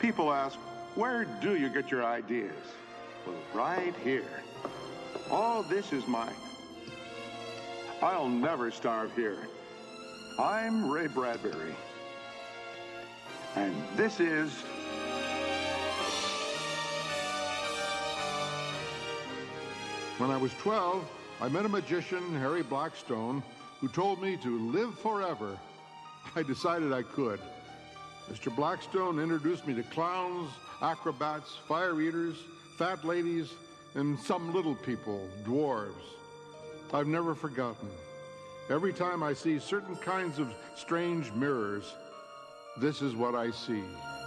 People ask, where do you get your ideas? Well, right here. All this is mine. I'll never starve here. I'm Ray Bradbury. And this is... When I was 12, I met a magician, Harry Blackstone, who told me to live forever. I decided I could. Mr. Blackstone introduced me to clowns, acrobats, fire eaters, fat ladies, and some little people, dwarves. I've never forgotten. Every time I see certain kinds of strange mirrors, this is what I see.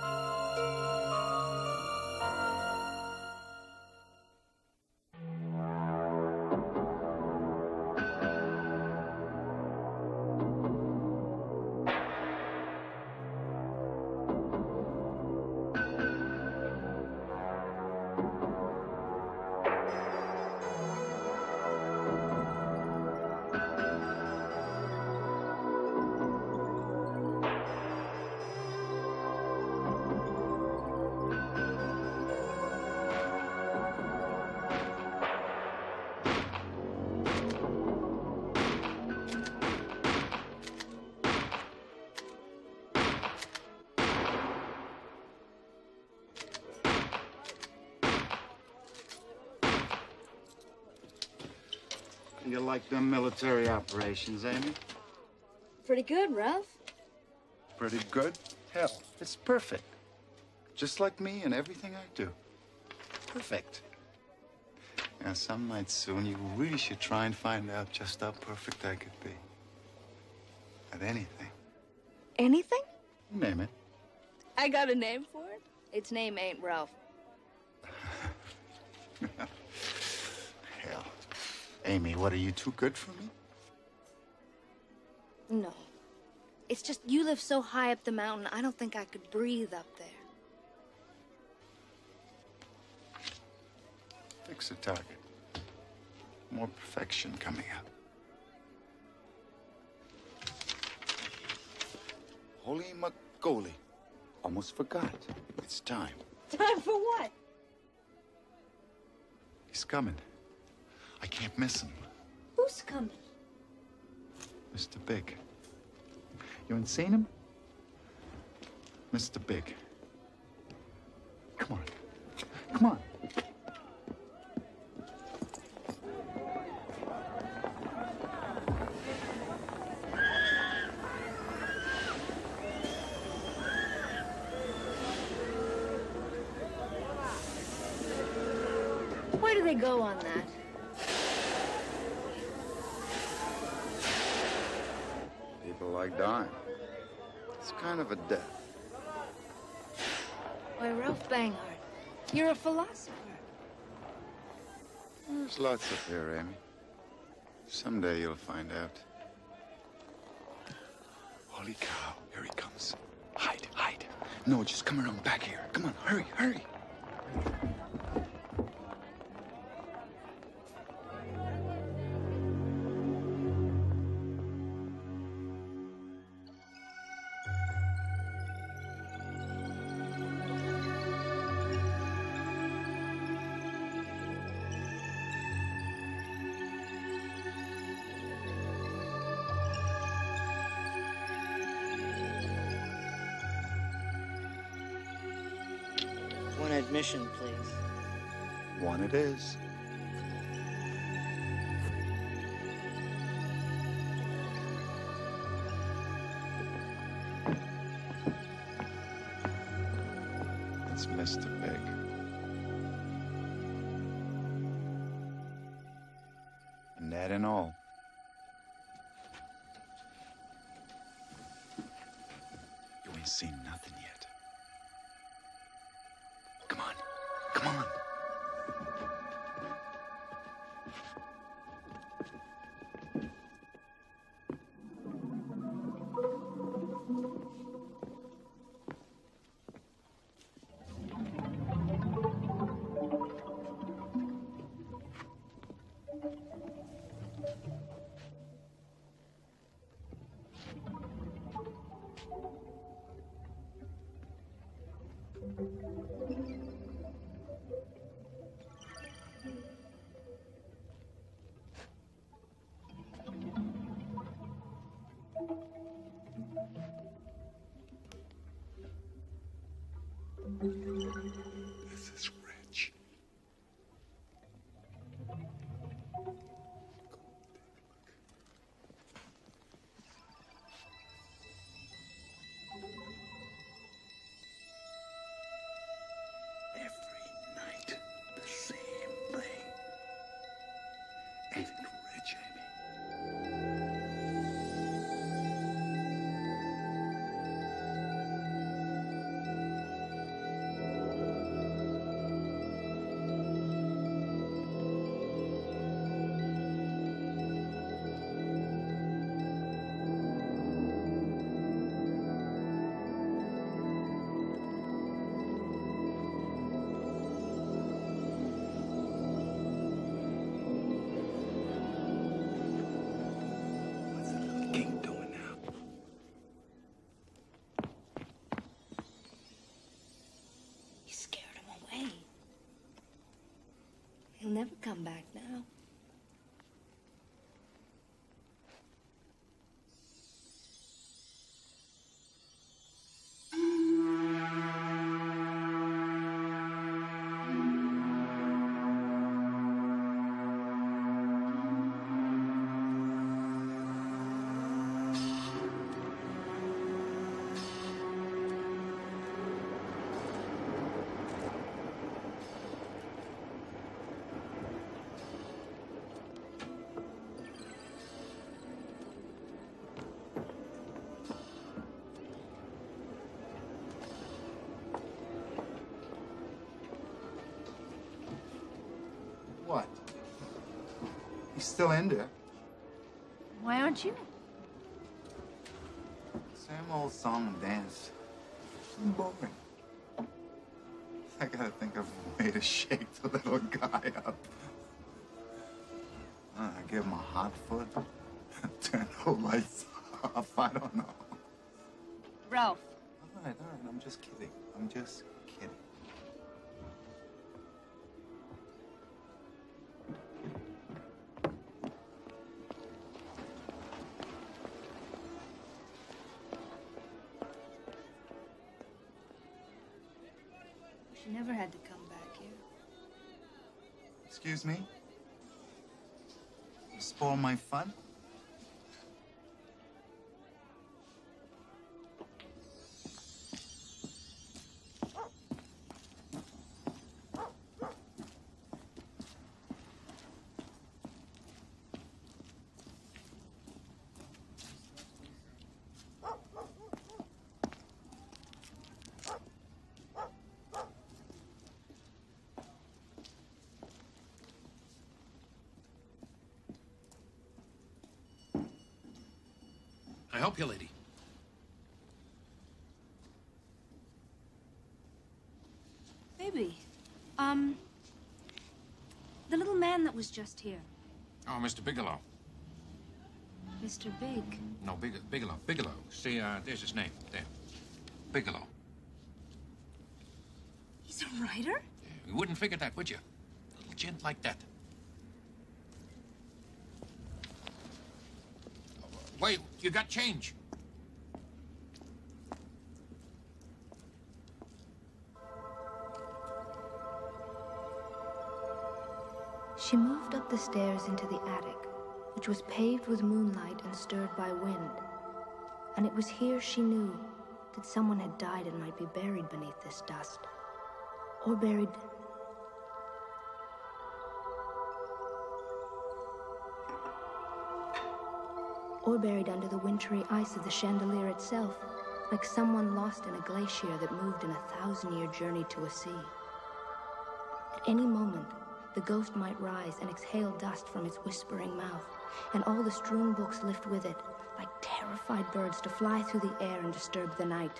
You like them military operations, Amy? Pretty good, Ralph. Pretty good? Hell, it's perfect. Just like me and everything I do. Perfect. Now, some night soon, you really should try and find out just how perfect I could be. At anything. Anything? Name it. I got a name for it. Its name ain't Ralph. Hell. Amy, what, are you too good for me? No. It's just you live so high up the mountain, I don't think I could breathe up there. Fix the target. More perfection coming up. Holy Magoli. Almost forgot. It's time. Time for what? He's coming. I can't miss him. Who's coming? Mr. Big. You ain't seen him? Mr. Big. Come on. Come on. Where do they go on that? People like dying. It's kind of a death. Why, Ralph Banghart, you're a philosopher. There's lots up here, Amy. Someday you'll find out. Holy cow, here he comes. Hide, hide. No, just come around back here. Come on, hurry, hurry. One admission, please. One it is. It's Mr. Big. And that and all. You ain't seen nothing yet. Come on. Come on. This is rich. Every night, the same thing. Ain't it rich, Amy? What's the little king doing now? You scared him away. He'll never come back now. What? He's still in there. Why aren't you? Same old song and dance. It's boring. I gotta think of a way to shake the little guy up. I give him a hot foot, turn the lights off. I don't know. Ralph. All right. I'm just kidding. I'm just kidding. She never had to come back here. Excuse me? You spoil my fun? I help you, lady. Baby, the little man that was just here, Oh, Mr. Bigelow. Mr. Big. No, Bigelow. Bigelow. See, there's his name. There. Bigelow. He's a writer? You wouldn't figure that, would you? A little gent like that. Wait, you got change. She moved up the stairs into the attic, which was paved with moonlight and stirred by wind. And it was here she knew that someone had died and might be buried beneath this dust. Or buried... or buried under the wintry ice of the chandelier itself, like someone lost in a glacier that moved in a 1,000-year journey to a sea. At any moment, the ghost might rise and exhale dust from its whispering mouth, and all the strewn books lift with it, like terrified birds to fly through the air and disturb the night.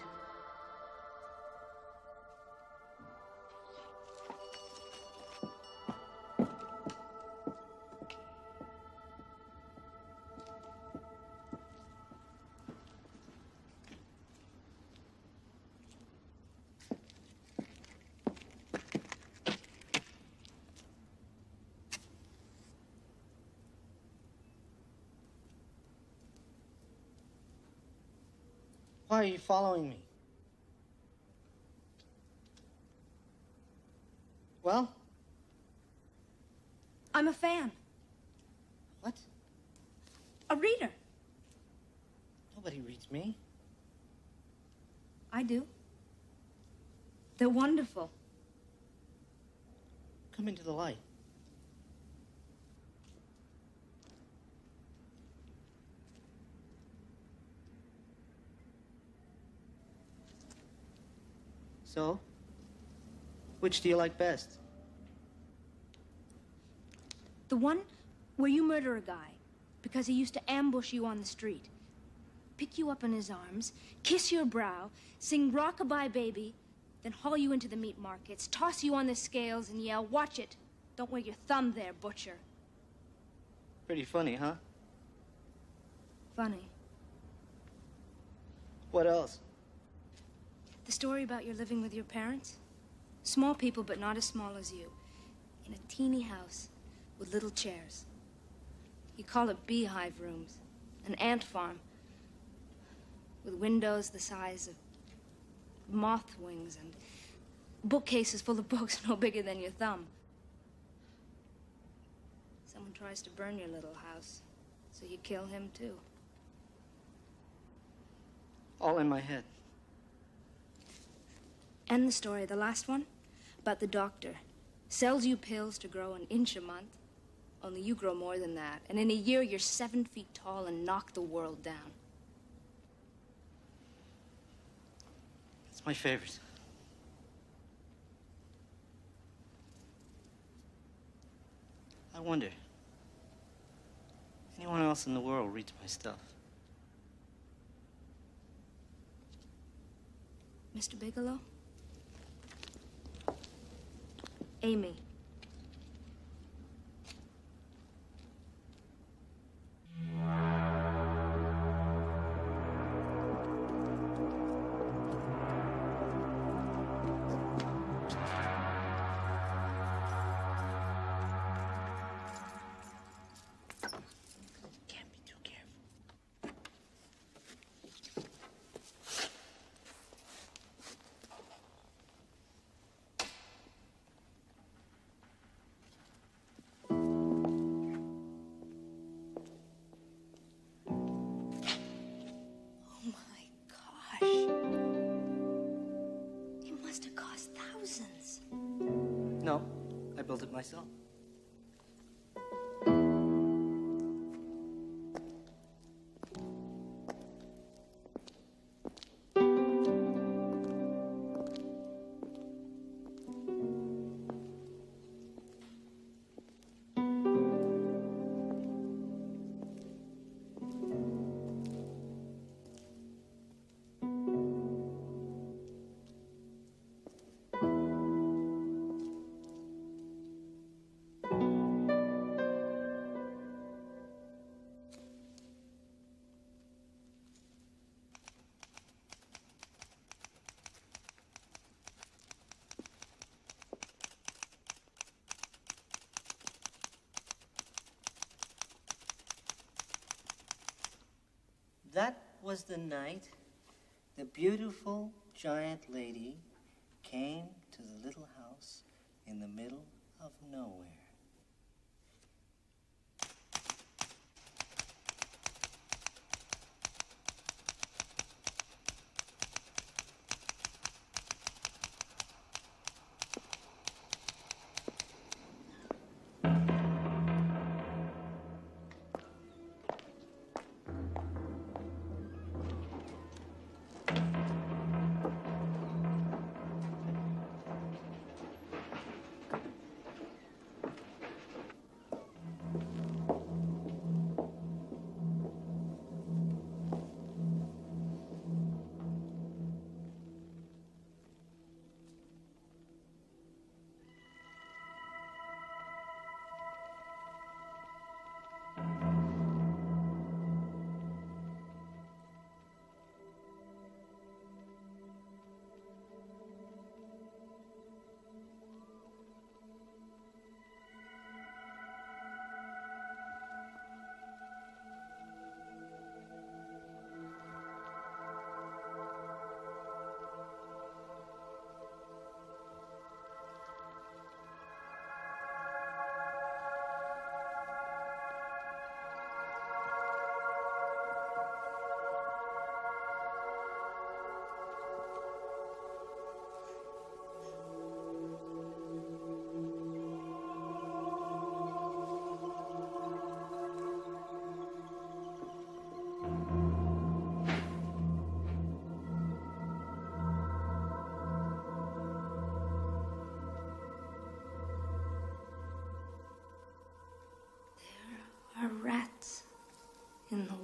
are you following me? Well? I'm a fan. What? A reader. Nobody reads me. I do. They're wonderful. Come into the light. So, which do you like best? The one where you murder a guy because he used to ambush you on the street, pick you up in his arms, kiss your brow, sing rock-a-bye baby, then haul you into the meat markets, toss you on the scales and yell, "Watch it. Don't wear your thumb there, butcher." Pretty funny, huh? Funny. What else? The story about your living with your parents? Small people, but not as small as you. In a teeny house with little chairs. You call it beehive rooms. An ant farm. With windows the size of moth wings and bookcases full of books no bigger than your thumb. Someone tries to burn your little house, so you kill him too. All in my head. And the story, the last one, about the doctor. Sells you pills to grow an inch a month, only you grow more than that. And in a year, you're 7 feet tall and knock the world down. It's my favorite. I wonder, anyone else in the world reads my stuff? Mr. Bigelow? Amy. Can't be too careful. Oh my gosh. It must have cost thousands. No, I built it myself. That was the night the beautiful giant lady came to the little house in the middle of nowhere.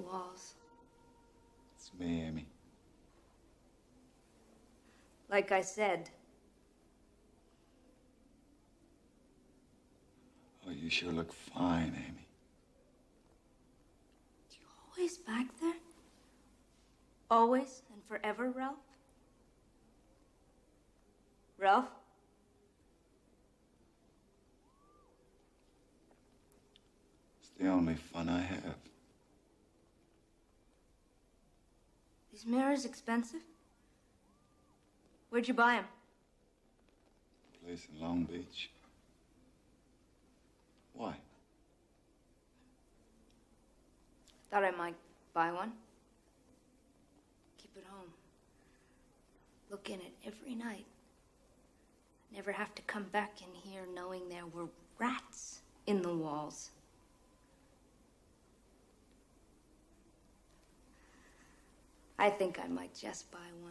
walls. It's me, Amy. Like I said. Oh, you sure look fine, Amy. You always back there? Always and forever, Ralph? Ralph? It's the only fun I have. These mirrors expensive? Where'd you buy them? A place in Long Beach. Why? Thought I might buy one. Keep it home. Look in it every night. Never have to come back in here knowing there were rats in the walls. I think I might just buy one.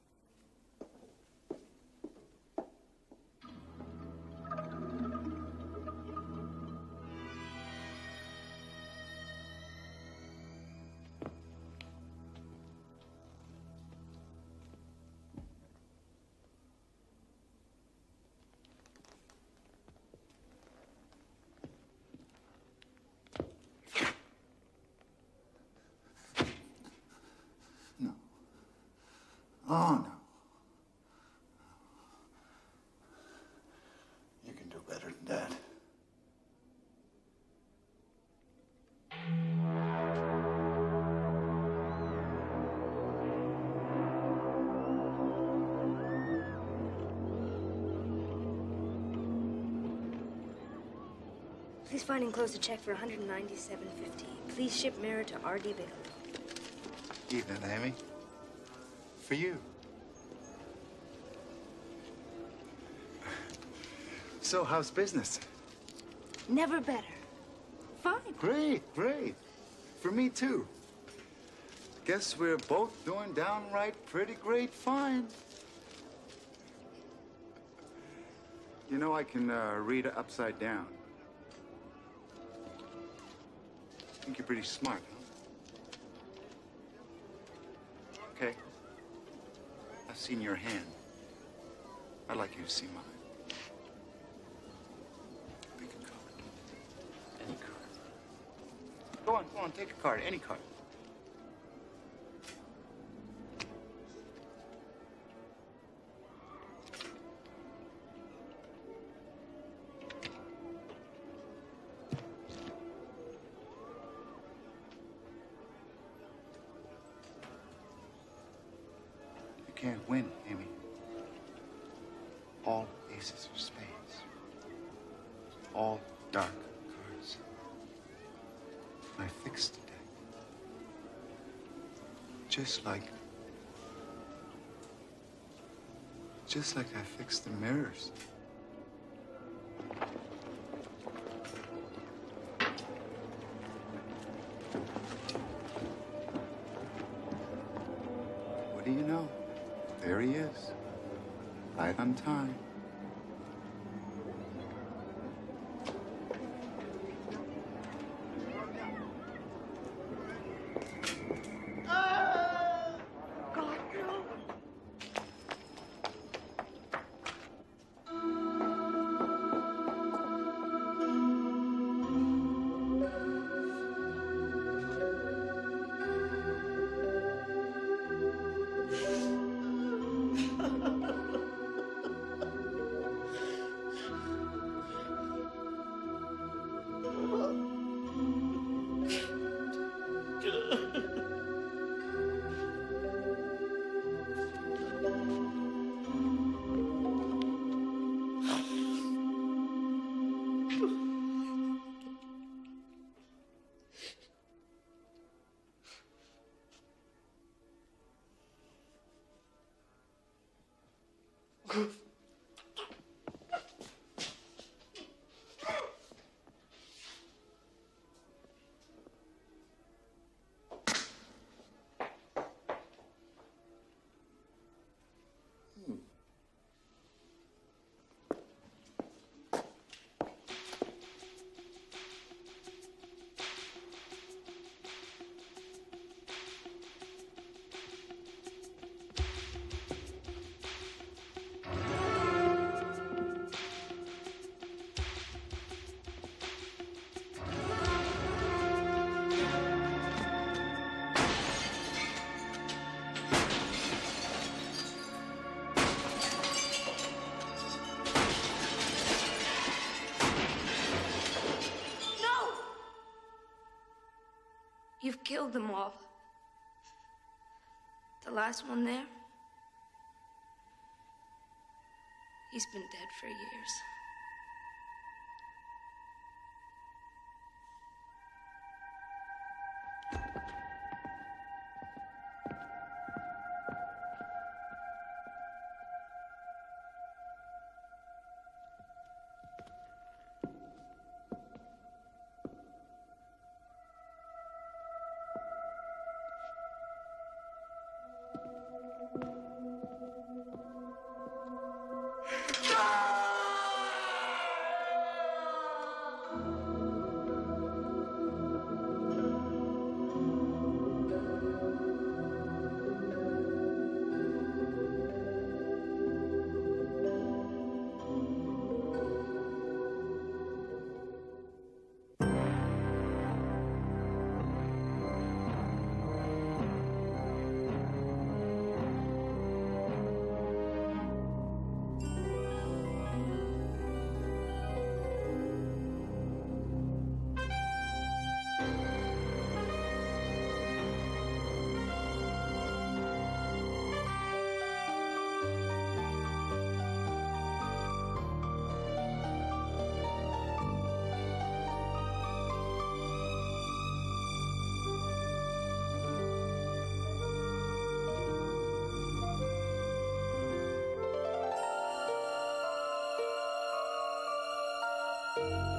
Oh, no. You can do better than that. Please find and close a check for $197.50. Please ship mirror to R.D. Bigelow. Evening, Amy. For you. So, how's business? Never better. Fine. Great, great. For me, too. Guess we're both doing downright pretty great fine. You know, I can read upside down. I think you're pretty smart, huh? Okay. I've seen your hand. I'd like you to see mine. Pick a card. Any card. Go on, take a card. Any card. You can't win, Amy. All aces of spades. All dark cards. I fixed the deck. Just like I fixed the mirrors. What do you know? There he is. Right on time. You've killed them all. The last one there, he's been dead for years. you.